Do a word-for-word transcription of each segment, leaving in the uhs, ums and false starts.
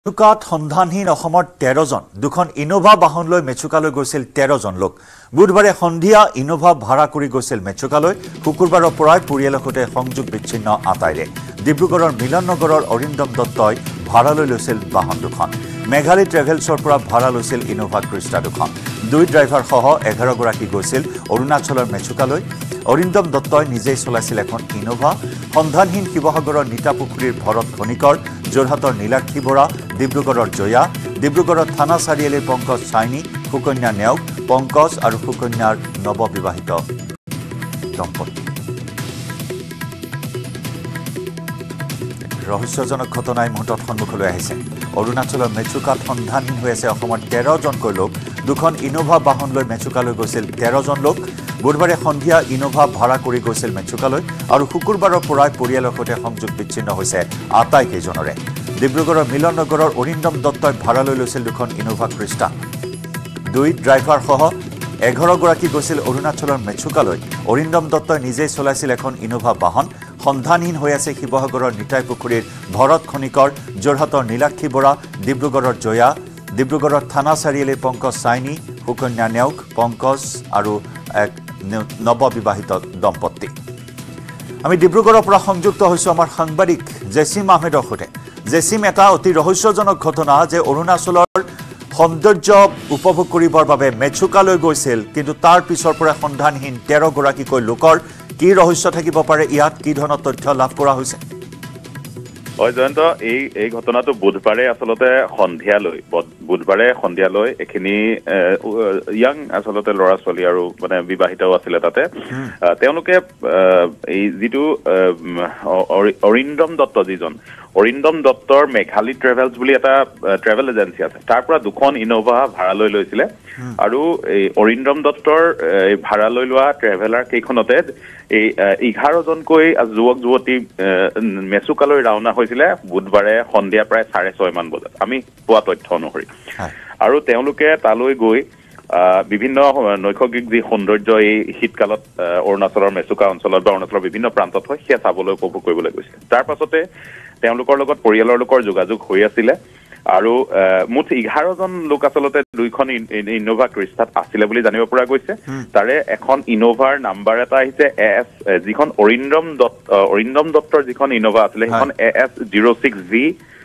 মেচুকাত সন্ধানহীন অসমৰ তেৰ জন দুখন ইন'ভা বাহনলৈ মেচুকালৈ গৈছিল তেৰ জন লোক বুধবাৰে সন্ধিয়া ইন'ভা ভাড়া কৰি গৈছিল মেচুকালৈ শুকুৰবাৰৰ পৰাই পৰিয়ালৰ সৈতে সংযোগ বিচ্ছিন্ন আটাইৰে ডিব্ৰুগড়ৰ মিলন নগৰৰ অৰিন্দম দত্তই ভাড়ালৈ লৈছিল বাহন দুখন মেঘালী ট্ৰেভেলছৰ পৰা ভাড়া লৈছিল ইন'ভা ক্ৰিষ্টা দুখন দুই ড্ৰাইভাৰ সহ এঘাৰ গৰাকী গৈছিল অৰুণাচলৰ মেচুকালৈ অৰিন্দম দত্তই নিজেই চলাইছিল এখন ইন'ভা সন্ধানহীন শিৱসাগৰৰ নিতাপুখুৰীৰ ভৰত খনিকৰ যোৰহাটৰ নীলাক্ষী বৰা ডিব্ৰুগড়ৰ জয়া ডিব্ৰুগড়ৰ থানা চাৰিআলিৰ পংকজ চাইনী সুকন্যা নেওগ পংকজ আৰু সুকন্যাৰ নৱবিবাহিত দম্পতি ৰহস্যজনক ঘটনাই মুহূৰ্তত সন্মুখলৈ আহিছে অৰুণাচলৰ মেচুকাত সন্ধানহীন হৈ আছে অসমৰ তেৰ জনকৈ লোক দুখন ইন'ভা বাহন লৈ মেচুকালৈ গৈছিল তেৰ জন লোক বুধবাৰে সন্ধিয়া ইন'ভা ভাড়া কৰি গৈছিল মেচুকালৈ আৰু শুকুৰবাৰৰ পৰাই পৰিয়ালৰ সৈতে সংযোগ বিচ্ছিন্ন হৈছে আটাইকেইজনৰে ডিব্ৰুগড়ৰ মিলন নগৰৰ অৰিন্দম দত্তই ভাড়ালৈ লৈছিল দুখন ইন'ভা ক্ৰিষ্টা দুই ড্ৰাইভাৰ সহ এঘাৰ গৰাকী গৈছিল অৰুণাচলৰ মেচুকালৈ অৰিন্দম দত্তই নিজেই চলাইছিল এখন ইন'ভা বাহন সন্ধানহীন হৈ আছে শিৱসাগৰৰ নিতাই পুখুৰীৰ ভৰত খনিকৰ যোৰহাটৰ নীলাক্ষী বৰা ডিব্ৰুগড়ৰ জয়া ডিব্ৰুগড়ৰ থানা চাৰিআলিৰ পংকজ চাইনী সুকন্যা নেওগ পংকজ আৰু এক নৱবিবাহিত দম্পতি আমি ডিব্ৰুগড়ৰ পৰা সংযুক্ত হৈছো আমাৰ সাংবাদিক জেচিম আহমেদৰ সৈতে জেচিম এটা অতি ৰহস্যজনক ঘটনা যে অৰুণাচলৰ সৌন্দৰ্য উপভোগ কৰিবৰ বাবে মেচুকালৈ গৈছিল কিন্তু তাৰ পিছৰ পৰা সন্ধানহীন তেৰ গৰাকীকৈ লোকৰ কি ৰহস্য থাকিব পাৰে ইয়াত কি ধৰণৰ তথ্য লাভ কৰা হৈছে হয় জয়ন্ত এই এই ঘটনাটো বুধবাৰে আসলতে সন্ধিয়ালৈ বুধবাৰে সন্ধিয়ালৈ এখিনি ইয়াং আসলতে ল'ৰা ছোৱালী আৰু মানে বিবাহিতও আছিল তাতে তেওঁলোকে এই যিটো অৰিন্দম দত্ত যিজন অৰিন্দম দত্তৰ মেঘালী ট্ৰেভেলছ বুলি এটা ট্ৰেভেল এজেন্সি আছে তাৰ পৰা দুখন ইন'ভা ভাড়া লৈ লৈছিলে আৰু এই অৰিন্দম দত্তৰ ভাড়া লৈ লোৱা ট্ৰেভেলাৰ কেইখনতে এই এঘাৰ জনকৈ যুৱক যুৱতী মেচুকালৈ ৰাওনা হৈছিলে বুধবাৰে সন্ধিয়া প্ৰায় চাৰে ছয় মান বজাত আমি পোৱা তথ্য অনুসৰি আৰু তেওঁলোকে তালৈ গৈ বিভিন্ন নৈসৰ্গিক যি সৌন্দৰ্য এই শীতকালত অৰুণাচলৰ মেচুকা অঞ্চলত বা অৰুণাচলৰ বিভিন্ন প্ৰান্তত হয় সেয়া চাবলৈ উপভোগ কৰিবলৈ গৈছিলে তাৰ পাছতে তেওঁলোকৰ লগত পৰিয়ালৰ লোকৰ যোগাযোগ হৈ আছিলে আৰু মুঠ এঘাৰ জন লোক আচলতে দুইখন ইন'ভা ক্ৰিষ্টাত আছিলে বুলি জানিব পৰা গৈছে তাৰে এখন ইন'ভাৰ নাম্বাৰ এটা আহিছে এ এছ যিখন অৰিন্দম দত্ত অৰিন্দম দত্তৰ যিখন ইন'ভা আছিলে সেইখন A S zero' six G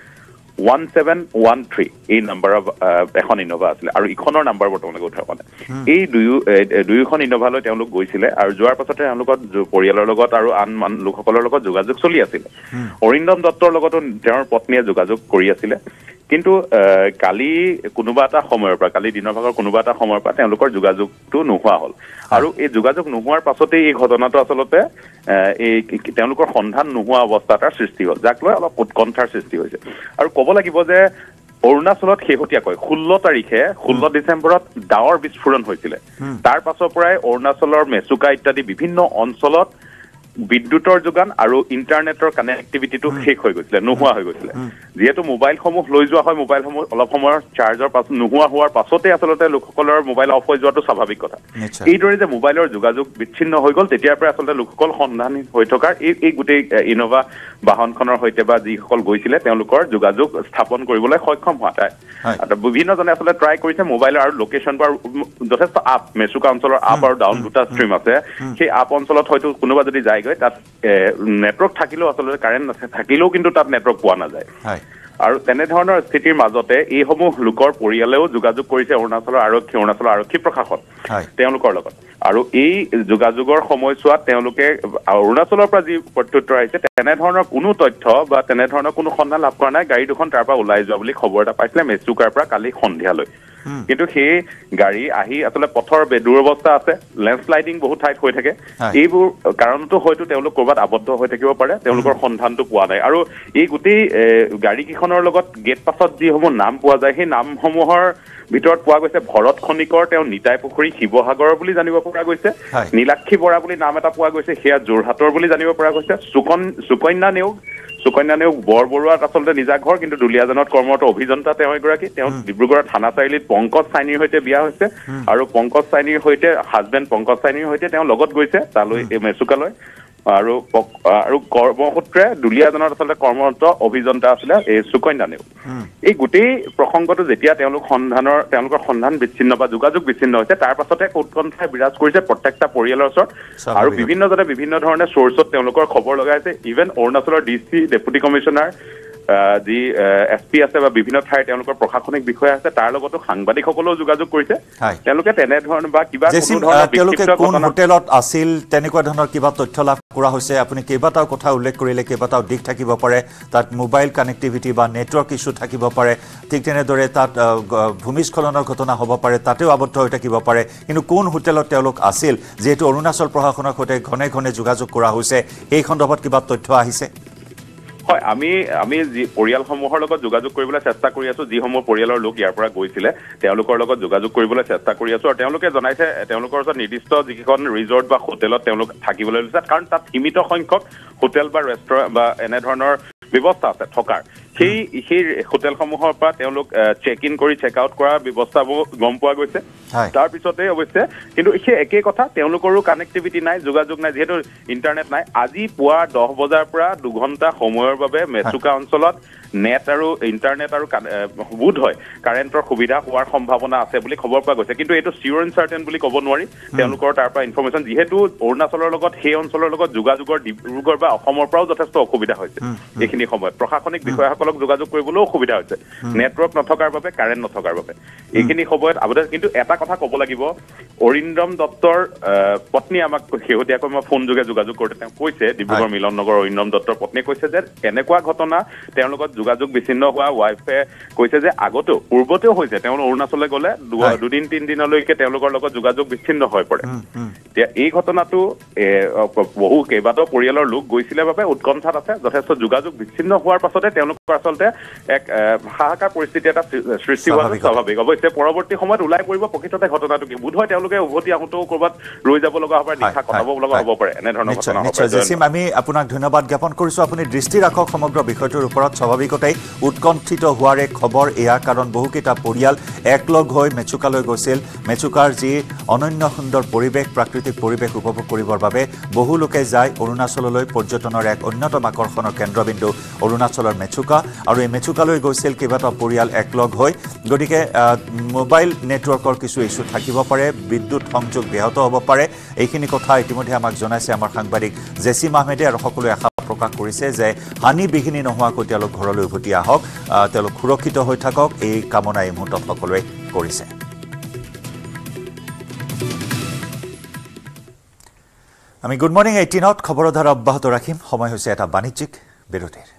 one seven one three এই নাম্বাৰৰ এখন ইন'ভা আছিলে আৰু ইখনৰ নাম্বাৰ বৰ্তমানলৈকে উঠা হোৱা নাই এই দুয়ো দুয়োখন ইন'ভালৈ তেওঁলোক গৈছিলে আৰু যোৱাৰ পাছতে তেওঁলোকৰ পৰিয়ালৰ লগত আৰু আন লোকসকলৰ লগত যোগাযোগ চলি আছিলে অৰিন্দম দত্তৰ লগতো তেওঁৰ পত্নীয়ে যোগাযোগ কৰি আছিলে কিন্তু কালি কোনোবা এটা সময়ৰ পৰা কালি দিনৰ ভাগৰ কোনোবা এটা সময়ৰ পৰা তেওঁলোকৰ যোগাযোগটো নোহোৱা হ'ল আৰু এই যোগাযোগ নোহোৱাৰ পাছতেই এই ঘটনাটো আচলতে এই তেওঁলোকৰ সন্ধান নোহোৱা অৱস্থা এটাৰ সৃষ্টি হ'ল যাক লৈ অলপ উৎকণ্ঠাৰ সৃষ্টি হৈছে আৰু ক'ব লাগিব যে অৰুণাচলত শেহতীয়াকৈ ষোল্ল তাৰিখে ষোল্ল ডিচেম্বৰত ডাৱৰ বিস্ফোৰণ হৈছিলে তাৰ পাছৰ পৰাই অৰুণাচলৰ মেচুকা ইত্যাদি বিভিন্ন অঞ্চলত বিদ্যুতৰ যোগান আৰু ইণ্টাৰনেটৰ কানেক্টিভিটিটো শেষ হৈ গৈছিলে নোহোৱা হৈ গৈছিলে যিহেতু মোবাইলসমূহ লৈ যোৱা হয় মোবাইলসমূহ অলপ সময়ৰ চাৰ্জৰ পাছত নোহোৱা হোৱাৰ পাছতে আচলতে লোকসকলৰ মোবাইল অফ হৈ যোৱাটো স্বাভাৱিক কথা এইদৰে যে মোবাইলৰ যোগাযোগ বিচ্ছিন্ন হৈ গ'ল তেতিয়াৰ পৰা আচলতে লোকসকল সন্ধানহীন হৈ থকাৰ এই এই গোটেই ইন'ভা বাহনখনৰ সৈতে বা যিসকল গৈছিলে তেওঁলোকৰ যোগাযোগ স্থাপন কৰিবলৈ সক্ষম হোৱা নাই বিভিন্নজনে আচলতে ট্ৰাই কৰিছে মোবাইলৰ আৰু লোকেশ্যন বা যথেষ্ট আপ মেচুকা অঞ্চলৰ আপ আৰু ডাউন দুটা ষ্ট্ৰীম আছে সেই আপ অঞ্চলত হয়তো কোনোবা যদি যায় তাত নেটৱৰ্ক থাকিলেও আচলতে কাৰেণ্ট থাকিলেও কিন্তু তাত নেটৱৰ্ক পোৱা নাযায় আৰু তেনেধৰণৰ স্থিতিৰ মাজতে এইসমূহ লোকৰ পৰিয়ালেও যোগাযোগ কৰিছে অৰুণাচলৰ আৰক্ষী অৰুণাচলৰ আৰক্ষী প্ৰশাসন তেওঁলোকৰ লগত আৰু এই যোগাযোগৰ সময়ছোৱাত তেওঁলোকে অৰুণাচলৰ পৰা যি প্ৰত্যুত্তৰ আহিছে তেনেধৰণৰ কোনো তথ্য বা তেনেধৰণৰ কোনো সন্ধান লাভ কৰা নাই গাড়ী দুখন তাৰ পৰা ওলাই যোৱা বুলি খবৰ এটা পাইছিলে মেচুকাৰ পৰা কালি সন্ধিয়ালৈ কিন্তু সেই গাড়ী আহি আচলতে পথৰ দুৰৱস্থা আছে লেণ্ডশ্লাইডিং বহুত ঠাইত হৈ থাকে এইবোৰ কাৰণতো হয়তো তেওঁলোক ক'ৰবাত আবদ্ধ হৈ থাকিব পাৰে তেওঁলোকৰ সন্ধানটো পোৱা নাই আৰু এই গোটেই গাড়ীকেইখনৰ লগত গেট পাছত যিসমূহ নাম পোৱা যায় সেই নামসমূহৰ ভিতৰত পোৱা গৈছে ভৰত খনিকৰ তেওঁ নিতাই পুখুৰী শিৱসাগৰ বুলি জানিব পৰা গৈছে নীলাক্ষী বৰা বুলি নাম এটা পোৱা গৈছে সেয়া যোৰহাটৰ বুলি জানিব পৰা গৈছে সুকন সুকন্যা নেওগ সুকন্যা নেওগ বৰবৰুৱাত আচলতে নিজা ঘৰ কিন্তু দুলীয়াজানত কৰ্মৰত অভিযন্তা তেওঁ এগৰাকী তেওঁ ডিব্ৰুগড়ৰ থানা চাৰিআলিত পংকজ চাইনীৰ সৈতে বিয়া হৈছে আৰু পংকজ চাইনীৰ সৈতে হাজবেণ্ড পংকজ চাইনীৰ সৈতে তেওঁ লগত গৈছে তালৈ মেচুকালৈ আৰু আৰু কৰ্মসূত্ৰে দুলীয়াজনত আচলতে কৰ্মৰত অভিযন্তা আছিলে এই সুকন্যা নেওগ এই গোটেই প্ৰসংগটো যেতিয়া তেওঁলোক সন্ধানৰ তেওঁলোকৰ সন্ধান বিচ্ছিন্ন বা যোগাযোগ বিচ্ছিন্ন হৈছে তাৰ পাছতে উৎকণ্ঠাই বিৰাজ কৰিছে প্ৰত্যেকটা পৰিয়ালৰ ওচৰত আৰু বিভিন্নজনে বিভিন্ন ধৰণে চ'ৰ্চত তেওঁলোকৰ খবৰ লগাইছে ইভেন অৰুণাচলৰ ডি চি ডেপুটি কমিশ্যনাৰ যি এছ পি আছে বা বিভিন্ন ঠাইৰ তেওঁলোকৰ প্ৰশাসনিক বিষয়া আছে তাৰ লগতো সাংবাদিকসকলেও যোগাযোগ কৰিছে তেওঁলোকে তেনেধৰণৰ বা কিবা তেওঁলোকে কোন হোটেলত আছিল তেনেকুৱা ধৰণৰ কিবা তথ্য লাভ কৰা হৈছে আপুনি কেইবাটাও কথা উল্লেখ কৰিলে কেইবাটাও দিশ থাকিব পাৰে তাত মোবাইল কানেক্টিভিটি বা নেটৱৰ্ক ইছ্যু থাকিব পাৰে ঠিক তেনেদৰে তাত ভূমিস্খলনৰ ঘটনা হ'ব পাৰে তাতেও আবদ্ধ হৈ থাকিব পাৰে কিন্তু কোন হোটেলত তেওঁলোক আছিল যিহেতু অৰুণাচল প্ৰশাসনৰ সৈতে ঘনে ঘনে যোগাযোগ কৰা হৈছে এই সন্দৰ্ভত কিবা তথ্য আহিছে হয় আমি আমি যি পৰিয়ালসমূহৰ লগত যোগাযোগ কৰিবলৈ চেষ্টা কৰি আছো যিসমূহ পৰিয়ালৰ লোক ইয়াৰ পৰা গৈছিলে তেওঁলোকৰ লগত যোগাযোগ কৰিবলৈ চেষ্টা কৰি আছো আৰু তেওঁলোকে জনাইছে তেওঁলোকৰ ওচৰত নিৰ্দিষ্ট যিখন ৰিজৰ্ট বা হোটেলত তেওঁলোক থাকিবলৈ লৈছে কাৰণ তাত সীমিত সংখ্যক হোটেল বা ৰেষ্টুৰেণ্ট বা এনেধৰণৰ ব্যৱস্থা আছে থকাৰ সেই সেই হোটেলসমূহৰ পৰা তেওঁলোক চেক ইন কৰি চেক আউট কৰাৰ ব্যৱস্থাবোৰ গম পোৱা গৈছে তাৰপিছতে অৱশ্যে কিন্তু সেই একেই কথা তেওঁলোকৰো কানেক্টিভিটি নাই যোগাযোগ নাই যিহেতু ইণ্টাৰনেট নাই আজি পুৱা দহ বজাৰ পৰা দুঘণ্টা সময়ৰ বাবে মেচুকা অঞ্চলত নেট আৰু ইণ্টাৰনেট আৰু বোধ হয় কাৰেণ্টৰ সুবিধা হোৱাৰ সম্ভাৱনা আছে বুলি খবৰ পোৱা গৈছে কিন্তু এইটো চিয়ৰ এণ্ড চাৰ্টেন বুলি ক'ব নোৱাৰি তেওঁলোকৰ তাৰ পৰা ইনফৰমেশ্যন যিহেতু অৰুণাচলৰ লগত সেই অঞ্চলৰ লগত যোগাযোগৰ ডিব্ৰুগড় বা অসমৰ পৰাও যথেষ্ট অসুবিধা হৈছে এইখিনি সময়ত প্ৰশাসনিক বিষয়াসকলক যোগাযোগ কৰিবলৈও অসুবিধা হৈছে নেটৱৰ্ক নথকাৰ বাবে কাৰেণ্ট নথকাৰ বাবে এইখিনি সময়ত আবদ্ধ কিন্তু এটা কথা ক'ব লাগিব অৰিন্দম দত্তৰ পত্নী আমাক শেহতীয়াকৈ মই ফোন যোগে যোগাযোগ কৰোঁতে তেওঁ কৈছে ডিব্ৰুগড় মিলন নগৰ অৰিন্দম দত্তৰ পত্নীয়ে কৈছে যে এনেকুৱা ঘটনা তেওঁৰ লগত যোগাযোগ বিচ্ছিন্ন হোৱা ৱাইফে কৈছে যে আগতেও পূৰ্বতেও হৈছে তেওঁ অৰুণাচললৈ গ'লে দুদিন তিনিদিনলৈকে তেওঁলোকৰ লগত যোগাযোগ বিচ্ছিন্ন হৈ পৰে এতিয়া এই ঘটনাটো বহু কেইবাটাও পৰিয়ালৰ লোক গৈছিলে বাবে উৎকণ্ঠাত আছে যথেষ্ট যোগাযোগ বিচ্ছিন্ন হোৱাৰ পাছতে তেওঁলোকৰ আচলতে এক হাহাকাৰ পৰিস্থিতি এটা সৃষ্টি হোৱা স্বাভাৱিক অৱশ্যে পৰৱৰ্তী সময়ত ওলাই পৰিব প্ৰকৃততে ঘটনাটো কি বোধ হয় তেওঁলোকে উভতি আহোঁতেও ক'ৰবাত ৰৈ যাব লগা হ'ব পাৰে নিশা কটাব লগা হ'ব পাৰে এনেধৰণৰ ঘটনা হ'ব পাৰে জেচিম আমি আপোনাক ধন্যবাদ জ্ঞাপন কৰিছোঁ আপুনি দৃষ্টি ৰাখক সমগ্ৰ বিষয়টোৰ ওপৰত স্বাভাৱিকতেই উৎকণ্ঠিত হোৱাৰ এক খবৰ এয়া কাৰণ বহুকেইটা পৰিয়াল একলগ হৈ মেচুকালৈ গৈছিল মেচুকাৰ যি অনন্য সুন্দৰ পৰিৱেশ প্ৰাকৃতিক পৰিৱেশ উপভোগ কৰিবৰ বাবে বহু লোকে যায় অৰুণাচললৈ পৰ্যটনৰ এক অন্যতম আকৰ্ষণৰ কেন্দ্ৰবিন্দু অৰুণাচলৰ মেচুকা আৰু এই মেচুকালৈ গৈছিল কেইবাটাও পৰিয়াল একলগ হৈ গতিকে মোবাইল নেটৱৰ্কৰ কিছু ইছ্যু থাকিব পাৰে বিদ্যুৎ সংযোগ ব্যাহত হ'ব পাৰে এইখিনি কথা ইতিমধ্যে আমাক জনাইছে আমাৰ সাংবাদিক জেচিম আহমেদে আৰু সকলোৱে আশা প্ৰকাশ কৰিছে যে হানি বিঘিনি নোহোৱাকৈ তেওঁলোক ঘৰলৈ উভতি আহক তেওঁলোক সুৰক্ষিত হৈ থাকক এই কামনা এই মুহূৰ্তত সকলোৱে কৰিছে আমি গুড মৰ্নিং এইটিনত খবৰৰ ধাৰা অব্যাহত ৰাখিম সময় হৈছে এটা বাণিজ্যিক বিৰতিৰ